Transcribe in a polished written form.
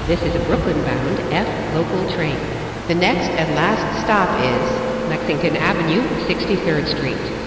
This is a Brooklyn-bound F local train. The next and last stop is Lexington Avenue, 63rd Street.